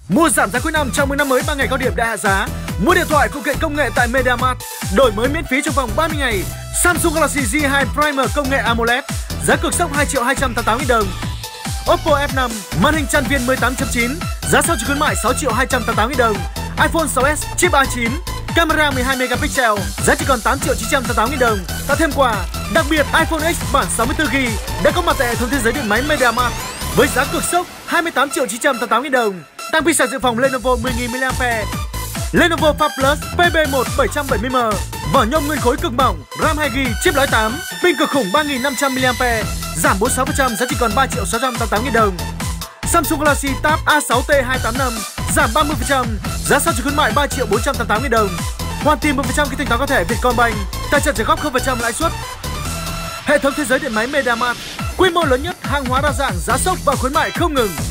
Mua giảm giá cuối năm chào mừng năm mới 3 ngày cao điểm đại hạ giá. Mua điện thoại phụ kiện công nghệ tại MediaMarkt, đổi mới miễn phí trong vòng 30 ngày. Samsung Galaxy Z2 Primer công nghệ AMOLED, giá cực sốc 2.288.000 đồng. Oppo F5 màn hình tràn viền 18.9, giá sau trừ khuyến mại 6.288.000 đồng. iPhone 6s chip A9, camera 12 megapixel, giá chỉ còn 8.988.000 đồng. Tặng thêm quà, đặc biệt iPhone X bản 64GB đã có mặt tại hệ thống thế giới điện máy MediaMarkt với giá cực sốc 28.988.000 đồng. Tăng pin sạc dự phòng Lenovo 10.000 mAh, Lenovo Pad Plus PB1 770M, vỏ nhôm nguyên khối cực mỏng, RAM 2GB, chip lõi 8, pin cực khủng 3.500 mAh, giảm 46%, giá chỉ còn 3.688.000 đồng. Samsung Galaxy Tab A6T 285 giảm 30%, giá sau trừ khuyến mại 3.488.000 đồng. Hoàn tiền 1% khi thanh toán có thẻ Vietcombank, tài trợ trả góp 0% lãi suất. Hệ thống thế giới điện máy MediaMarkt, quy mô lớn nhất, hàng hóa đa dạng, giá sốc và khuyến mại không ngừng.